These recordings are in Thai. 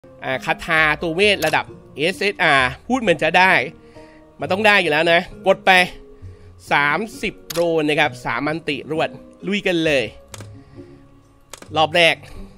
คาถาตัวเวทระดับ SSR พูดเหมือนจะได้มันต้องได้อยู่แล้วนะกดไป30โดนนะครับ3อันติรวดลุยกันเลยรอบแรก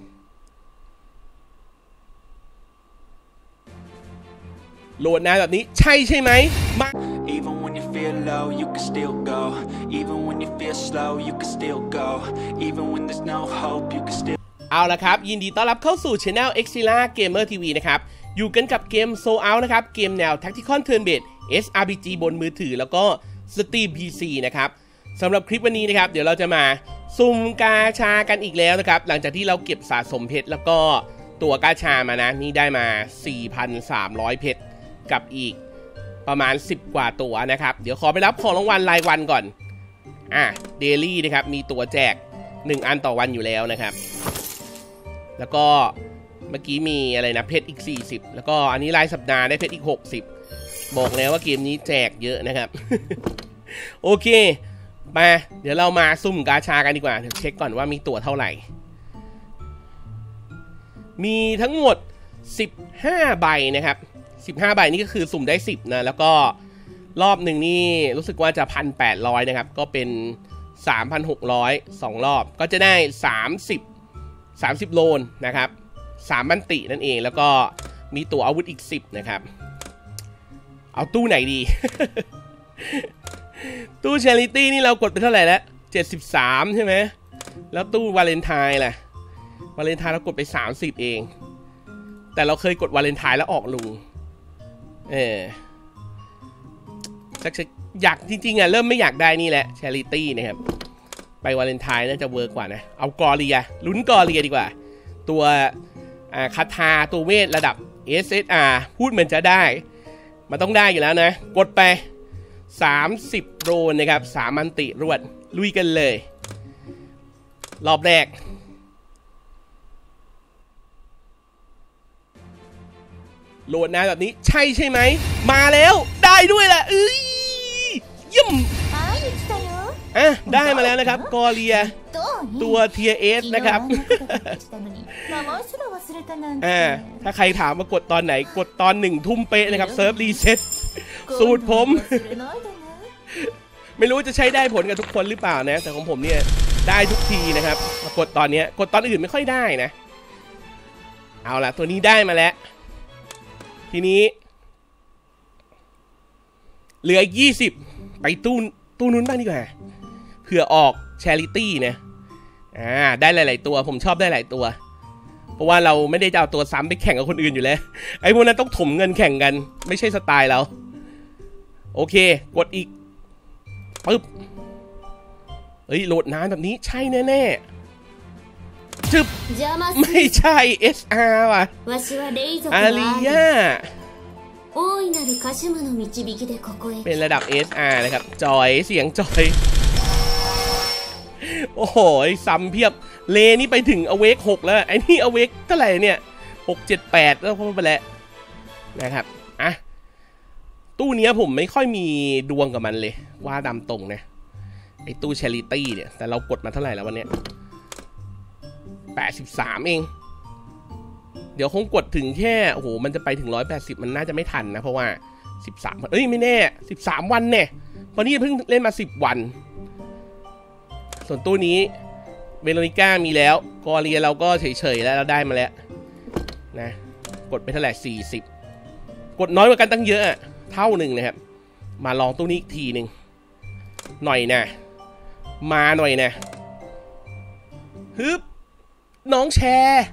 โหลดนะแบบนี้ใช่ไหมมาEven when you feel low, you can still go. Even when you feel slow, you can still go. Even when there's no hope, you can still. เอาละครับยินดีต้อนรับเข้าสู่ Channel Xilla Gamer TV นะครับอยู่กันกับเกม Soul Out นะครับเกมแนว Tactical Turn Based SRPG บนมือถือแล้วก็ Steam PC นะครับสำหรับคลิปวันนี้นะครับเดี๋ยวเราจะมาสุ่มกาชากันอีกแล้วนะครับหลังจากที่เราเก็บสะสมเพชรแล้วก็ตัวกาชามานะนี่ได้มา 4,300 เพชรกับอีกประมาณ10กว่าตัวนะครับเดี๋ยวขอไปรับของรางวัลรายวันก่อนเดลี่นะครับมีตัวแจก1อันต่อวันอยู่แล้วนะครับแล้วก็เมื่อกี้มีอะไรนะเพชรอีก40แล้วก็อันนี้รายสัปดาห์ได้เพชรอีก60บอกแล้วว่าเกมนี้แจกเยอะนะครับ โอเคมาเดี๋ยวเรามาซุ่มกาชากันดีกว่าเดี๋ยวเช็คก่อนว่ามีตัวเท่าไหร่มีทั้งหมด15ใบนะครับ15ใบนี่ก็คือสุ่มได้10นะแล้วก็รอบหนึ่งนี่รู้สึกว่าจะ 1,800 นะครับก็เป็น 3,600 2รอบก็จะได้30โลนนะครับ3บันตินั่นเองแล้วก็มีตัวอาวุธอีก10นะครับเอาตู้ไหนดี ตู้ชาริตี้นี่เรากดไปเท่าไหร่แล้ว73ใช่ไหมแล้วตู้วาเลนไทน์ล่ะวาเลนไทน์เรากดไป30เองแต่เราเคยกดวาเลนไทน์แล้วออกลุงอยากจริงๆเริ่มไม่อยากได้นี่แหละชาริตี้นะครับไปวาเลนไทน์น่าจะเวิร์กกว่านะเอากอเรียลุ้นกอเรียดีกว่าตัวคาถาตัวเวทระดับ SSR พูดเหมือนจะได้มันต้องได้อยู่แล้วนะกดไป30โดนนะครับ3อันติรวดลุยกันเลยรอบแรกโหลดนะแบบนี้ใช่ไหมมาแล้วได้ด้วยแหละเยี่ยมได้มาแล้วนะครับกอเรียตัวเทียเอสนะครับถ้าใครถามว่ากดตอนไหนกดตอน1 ทุ่มเป๊ะนะครับเซิร์ฟรีเซ็ตสูตรผมไม่รู้จะใช้ได้ผลกับทุกคนหรือเปล่านะแต่ของผมเนี่ยได้ทุกทีนะครับกดตอนนี้กดตอนอื่นไม่ค่อยได้นะเอาล่ะตัวนี้ได้มาแล้วทีนี้เหลือ20ไปตู้นู้นบ้างดีกว่าเผื่อออกชาริตี้นะได้หลายๆตัวผมชอบได้หลายตัวเพราะว่าเราไม่ได้จะเอาตัวซ้ำไปแข่งกับคนอื่นอยู่แล้วไอ้พวกนั้นต้องถมเงินแข่งกันไม่ใช่สไตล์เราโอเคกดอีกปึ๊บโหลดนานแบบนี้ใช่แน่ๆจึ๊บไม่ใช่ SR ว่ะอาริยาเป็นระดับ SR นะครับจอยเสียงจอยโอ้โหซ้ำเพียบเลนี่ไปถึงอเวก6แล้วไอ้นี่อเวกเท่าไหร่เนี่ย6 7 8แล้วเข้าไปแล้วนะครับตู้นี้ผมไม่ค่อยมีดวงกับมันเลยว่าดำตรงนะไอ้ตู้ชาริตี้เนี่ยแต่เรากดมาเท่าไหร่แล้ววันนี้83เองเดี๋ยวคงกดถึงแค่โอ้โหมันจะไปถึง180มันน่าจะไม่ทันนะเพราะว่า13ไม่แน่13วันเนี่ยเพราะนี่เพิ่งเล่นมา10วันส่วนตู้นี้เวโรนิก้ามีแล้วกอเรียเราก็เฉยๆแล้วเราได้มาแล้วนะกดไปเท่าไหร่40กดน้อยกว่ากันตั้งเยอะเท่าหนึ่งนะครับมาลองตู้นี้อีกทีหนึ่งหน่อยนะมาหน่อยนะฮึบน้องแชร์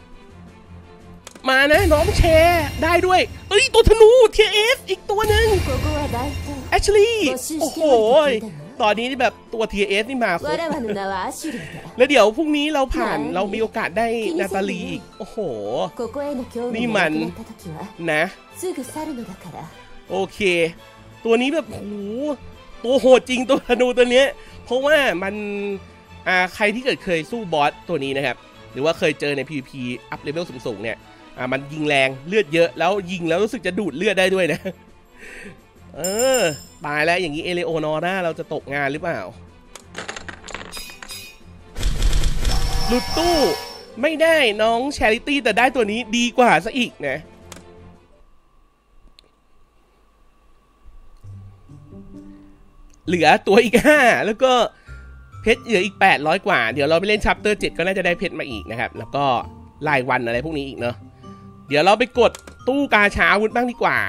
มานะน้องแชร์ได้ด้วยตัวธนูเทียเอสอีกตัวหนึ่งแอชลีย์โอ้โหตอนนี้แบบตัว TS นี่มาแล้วเดี๋ยวพรุ่งนี้เราผ่านเรามีโอกาสได้นาตาลีอีกโอ้โหนี่มันนะโอเคตัวนี้แบบโหตัวโหดจริงตัวธนูตัวเนี้ยเพราะว่ามันใครที่เคยสู้บอสตัวนี้นะครับหรือว่าเคยเจอใน PVP อัพเลเวลสูงๆเนี่ยมันยิงแรงเลือดเยอะแล้วยิงแล้วรู้สึกจะดูดเลือดได้ด้วยนะตายแล้วอย่างนี้เอเลโอนอร่าเราจะตกงานหรือเปล่าหลุดตู้ไม่ได้น้องแชริตี้แต่ได้ตัวนี้ดีกว่าซะอีกนะเหลือตัวอีก5แล้วก็เพชรเหลืออีก800กว่าเดี๋ยวเราไปเล่นชัปเตอร์7ก็น่าจะได้เพชรมาอีกนะครับแล้วก็รายวันอะไรพวกนี้อีกเนาะเดี๋ยวเราไปกดตู้กาชาอาวุธบ้างดีกว่า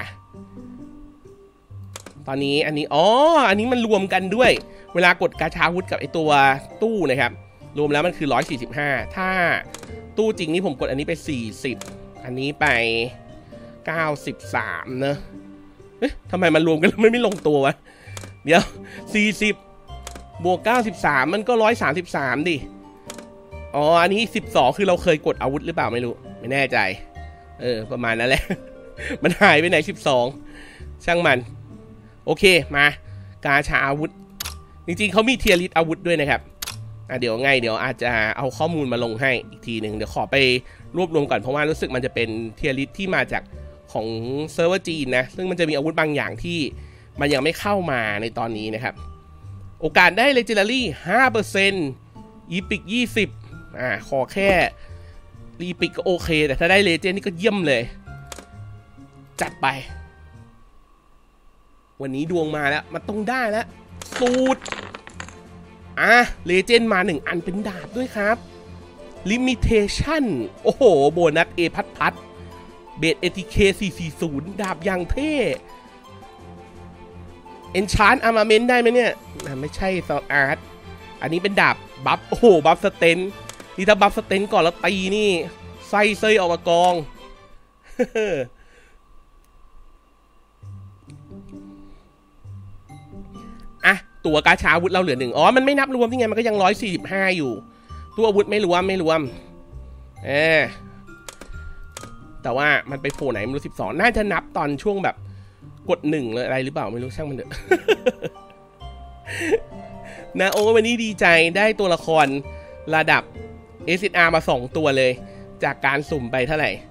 ตอนนี้อันนี้มันรวมกันด้วยเวลากดกาชาอาวุธกับไอตัวตู้นะครับรวมแล้วมันคือ145ถ้าตู้จริงนี่ผมกดอันนี้ไป40อันนี้ไป93เนอะเอ๊ะทำไมมันรวมกันแล้วไม่ลงตัววะเดี๋ยว40บวก93มันก็133ดิอ๋ออันนี้12คือเราเคยกดอาวุธหรือเปล่าไม่รู้ไม่แน่ใจประมาณนั้นแหละ มันหายไปไหน12ช่างมันโอเคมากาชาอาวุธจริงๆเขามีเทียร์ลิสต์อาวุธด้วยนะครับเดี๋ยวอาจจะเอาข้อมูลมาลงให้อีกทีหนึ่งเดี๋ยวขอไปรวบรวมก่อนเพราะว่ารู้สึกมันจะเป็นเทียร์ลิสต์ที่มาจากของเซิร์ฟเวอร์จีนนะซึ่งมันจะมีอาวุธบางอย่างที่มันยังไม่เข้ามาในตอนนี้นะครับโอกาสได้ Legendary 5% Epic 20ขอแค่ Epic ก็โอเคแต่ถ้าได้ Legend นี่ก็เยี่ยมเลยจัดไปวันนี้ดวงมาแล้วมันต้องได้แล้วสูตรLegend มา1อันเป็นดาบด้วยครับ Limitation โอ้โหโบนัส A พัดเบส ATK 440ดาบอย่างเท่ Enchant Armament ได้ไหมเนี่ยไม่ใช่ Sword Art อันนี้เป็นดาบบัฟโอ้โหบัฟสเตนนี่ถ้าบัฟสเตนก่อนแล้วตีนี่ไส้เซยออกมากอง ตัวกาชาอาวุธเราเหลือ1มันไม่นับรวมที่ไงมันก็ยัง145อยู่ตัวอาวุธไม่รวมแต่ว่ามันไปโผล่ไหนไม่รู้12น่าจะนับตอนช่วงแบบกด1เลยอะไรหรือเปล่าไม่รู้ช่างมันเถอะ นะวันนี้ดีใจได้ตัวละครระดับ SSR มา2ตัวเลยจากการสุ่มไปเท่าไหร่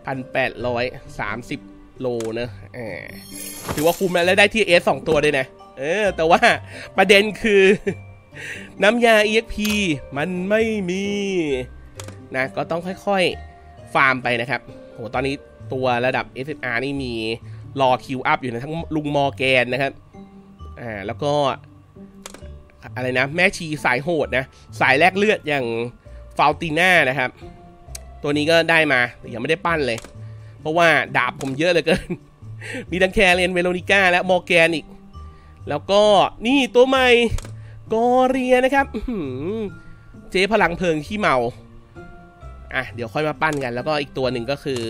1,830 โลนะถือว่าคุ้มแล้วได้ที่ S 2ตัวด้วยนะแต่ว่าประเด็นคือน้ำยา EXP มันไม่มีนะก็ต้องค่อยๆฟาร์มไปนะครับโหตอนนี้ตัวระดับ SSR นี่มีรอคิวอัพอยู่นะทั้งลุงมอร์แกนนะครับแล้วก็อะไรนะแม่ชีสายโหดนะสายแลกเลือดอย่างฟาวติน่านะครับตัวนี้ก็ได้มาแต่ยังไม่ได้ปั้นเลยเพราะว่าดาบผมเยอะเหลือเกิน มีทั้งแคเรนเวโรนิก้าและมอร์แกนอีกแล้วก็นี่ตัวใหม่กอเรียนะครับเจ๊พลังเพลิงขี้เมาเดี๋ยวค่อยมาปั้นกันแล้วก็อีกตัวหนึ่งก็คือ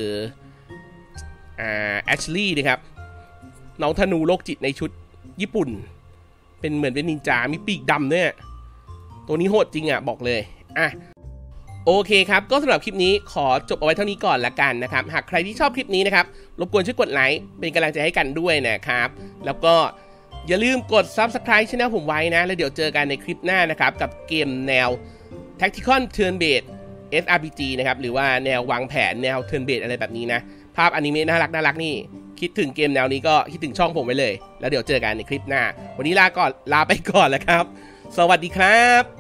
แอชลี่นะครับน้องธนูโรคจิตในชุดญี่ปุ่นเป็นเหมือนเป็นนินจามีปีกดำด้วยตัวนี้โหดจริงบอกเลยโอเคครับก็สำหรับคลิปนี้ขอจบเอาไว้เท่านี้ก่อนละกันนะครับหากใครที่ชอบคลิปนี้นะครับรบกวนช่วยกดไลค์เป็นกำลังใจให้กันด้วยนะครับแล้วก็อย่าลืมกด Subscribe ช่องผมไว้นะแล้วเดี๋ยวเจอกันในคลิปหน้านะครับกับเกมแนว Tactical Turn Based SRPG นะครับหรือว่าแนววางแผนแนว Turn Based อะไรแบบนี้นะภาพอนิเมะน่ารักนี่คิดถึงเกมแนวนี้ก็คิดถึงช่องผมไว้เลยแล้วเดี๋ยวเจอกันในคลิปหน้าวันนี้ลาไปก่อนแล้วครับสวัสดีครับ